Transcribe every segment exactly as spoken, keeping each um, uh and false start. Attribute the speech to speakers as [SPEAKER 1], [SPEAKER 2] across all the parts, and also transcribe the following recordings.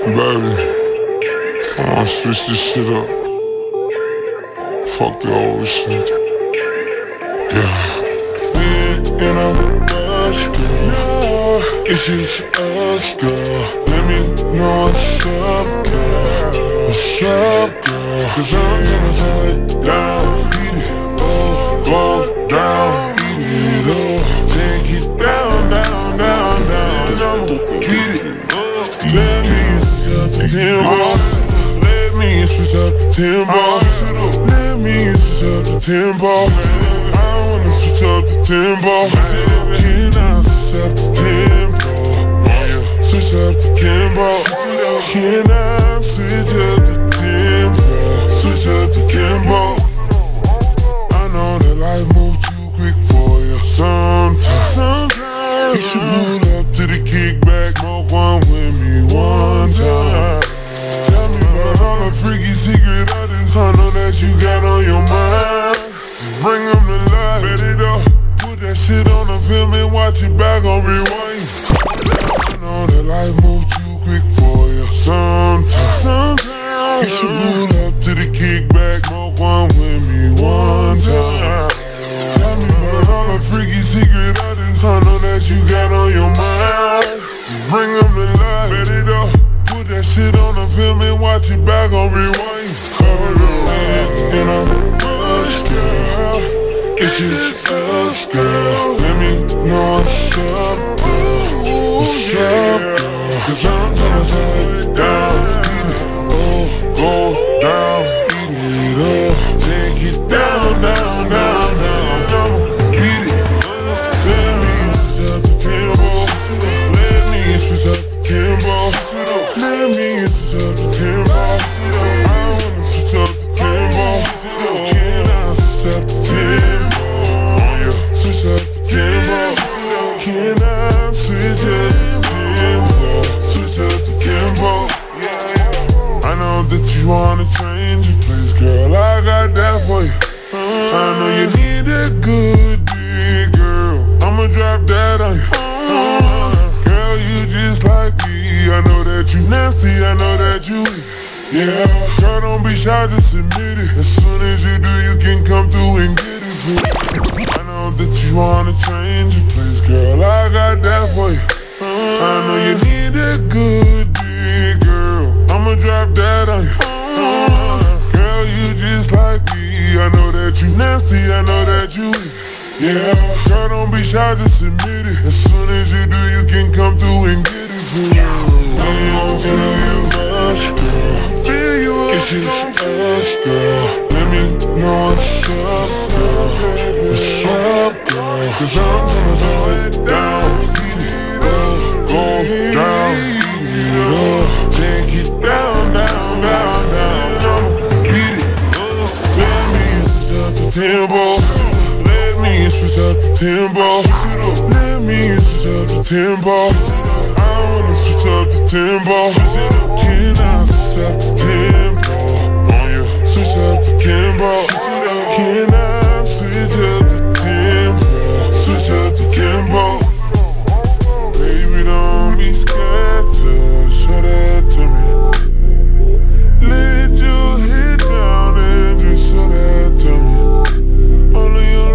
[SPEAKER 1] Baby, I wanna switch this shit up. Fuck the old shit. Yeah. We ain't in a rush, girl. It's just us, girl. Let me know what's up, girl. What's up, girl? Cause I'm gonna slow it down. Beat it up, go down. Beat it up, take it down, down, down, down. Beat it up. Let me switch up the tempo. Let me switch up the tempo. Let me switch up the tempo. I wanna switch up the tempo. Can I switch up the tempo? Switch up the tempo. Can I switch up the tempo? Switch up the tempo. I know that life moves too quick for you. Sometimes, sometimes you should move up to the kickback. Smoke one with me one time. Tell me about all the freaky secret items I know that you got on your mind. Just bring them to life, bet it up. Put that shit on the film and watch it back on rewind. I know that life moves too quick for you. Sometimes, sometimes you should move up to the kickback. Smoke one with me one time. Tell me about all the freaky secret items I know that you got on your mind. Just bring them to life, bet it up. Put that shit on the film and watch it back on rewind. In a rush, girl. It's just us, girl. Let me know what's up, girl. What's up, girl? Cause I'm tryna slow it down. Beat it up, go down. Beat it up, take it down, down, down, down. Beat it up. Let me switch up the tempo. Let me switch up the tempo. Let me switch up the tempo. I wanna switch up the tempo. Can I switch up the tempo? Switch up the tempo. Can I switch up the tempo? Switch up the tempo. I know that you wanna change your place, girl. I got that for you. I know you need a good dick, girl. I'ma drop that on you. Girl, you just like me. I know that you nasty, I know that you yeah. Girl, don't be shy, just admit it. As soon as you do, you can come through and get it for me. I know that you wanna change your place, girl. I got that for you. I know you need a good dick, girl. I'ma drop that on you. Girl, you just like me. I know that you nasty, I know that you yeah. Girl, don't be shy, just admit it. As soon as you do, you can come through and get it for me. I don't feel you rush, girl. Feel you up. It's just us, girl. Let me know what's up, girl. What's up, girl? Cause I'm tryna slow it down. Beat it up, go down. Beat it up, take it down, down, down, down. Beat it up. Let me switch up the tempo. Let me switch up the tempo. Let me switch up the tempo. I wanna switch up the tempo. Can I switch up the tempo? Switch up the tempo. Can I switch up the tempo? Switch up the tempo. Baby, don't be scared to show that to me. Let your head down and just show that to me. Only your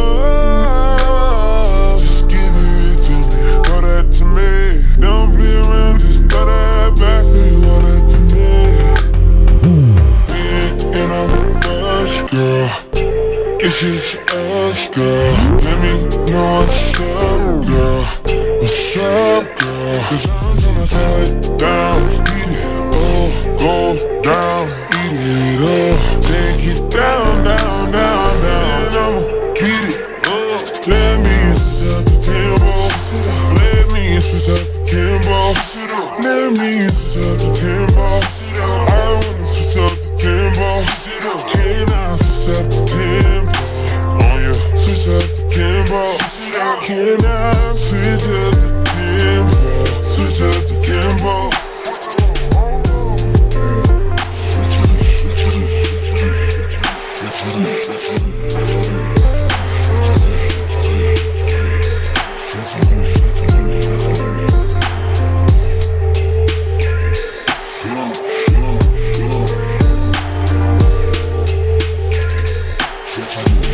[SPEAKER 1] love, just give it to me. Throw that to me. Don't be around, just throw that back. You want it to me. We ain't in a rush, girl. It's just us, girl. Let me know what's up, girl. What's up, girl? Cause I'm tryna slow it down. Beat it up, go down. Beat it up, take it down, down, down, down. Beat it up. Let me switch up the tempo. Let me switch up the tempo. Let me switch up the tempo. I wanna switch up the tempo. Can I switch up the tempo? Switch up the tempo. Can I switch up the tempo? Switch up the tempo. Heartbreak.